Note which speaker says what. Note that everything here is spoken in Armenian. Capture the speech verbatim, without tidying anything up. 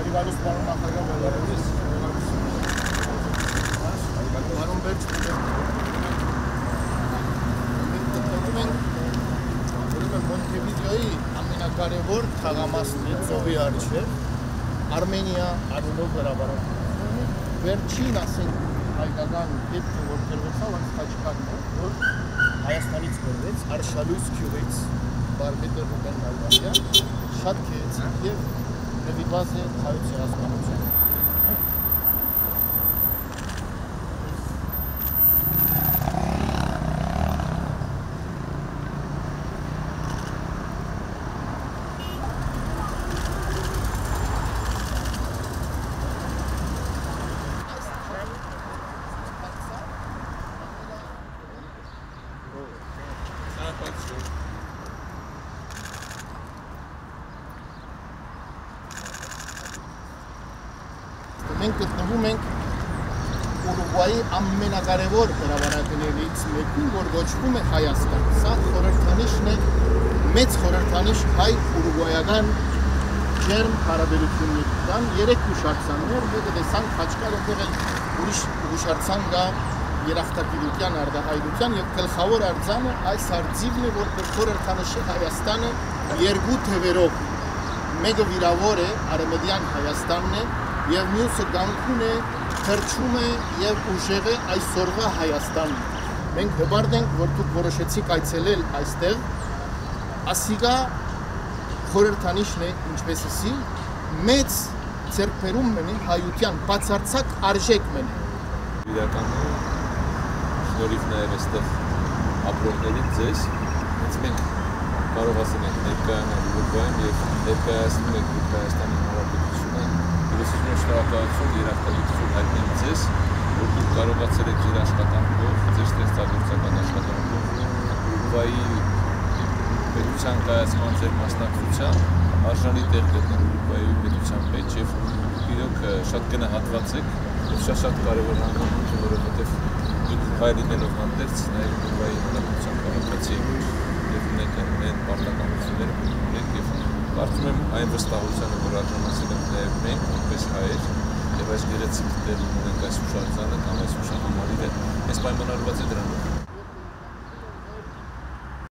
Speaker 1: Բարոս պարոն նախագահ բոլորովից Պարոն Բերջ մենք գտնվում ենք Մոնտեվիդեոյի ամենակարևոր թաղամասն է ծովի առջև Արմենիա արունով հրապարակում վերջին ասենք հայկական դեպքը որ գրվեցավ այս Խաչքարն է որ Հայաստանից գրվեց Արշալույս գյուղից Բարբետը Ռուբեն Նալբանդյան շատ գեղեցիկ եւ նվիրված է հայոց ցեղասպանությանը Մենք գտնվում ենք Ուրուգվայի ամենակարևոր հրապարակներից մեկում, որ կոչվում է Հայաստան։ Սա խորհրդանիշն է, մեծ խորհրդանիշ հայ-ուրուգվայական ջերմ հարաբերությունների։ Կան երեք հուշարձաններ, մեկը տեսանք Խաչքար, որտեղ ուրիշ հուշարձան կա երախտագիտության, արտահայտության եւ գլխավոր արձանը այս արձիվն է, որ խորհրդանշի Հայաստանը երկու թևերով։ Մեկը վիրավոր է, արևմտյան Հայաստանն է, եւ մյուսը գանքուն է, թրջում է եւ ուժեղ է այսօրվա Հայաստանն։ Մենք հպարտ ենք, որ դուք որոշեցիք այցելել այստեղ, ասիկա խորհրդանիշն է, ինչպես ասի, մեծ ձեռքբերում մնի հայության բացարձակ արժեք մնի։
Speaker 2: Իրական շնորհիվ նաեւ այստեղ ապրողներին ձեզ, հենց մենք կարող ասենք ներկայանալ Ուրուգվայում եւ ներկայացնում ենք Հայաստանի Հանրապետությունը Ուսուցիչ շտաբակցություն երախտագիտություն հայտնել ձեզ, որ դուք կարողացել եք ձեր աշխատանքով, ձեր ստեղծագործական աշխատանքով Ուրուգվայի պետության կայացման ձեր մասնակցության արժանի տեղ գտնել Ուրուգվայի պետության մեջ եւ իրոք շատ գնահատված եք եւ շատ-շատ կարեւոր անգամ է, որովհետեւ դուք հայրենելով հանդերձ նաեւ Ուրուգվայի պետության քաղաքացի եւ ունեք այն պարտականությունները, ունեք եւ կարծում եմ այն վստահությանը, որ արժանացել ենք նաև մենք, որպես հայեր, եւ այս գեղեցիկ դեր ունենք այս հուշարձանը կամ այս հուշահամալիրը, այս պայմանավորված է դրանով։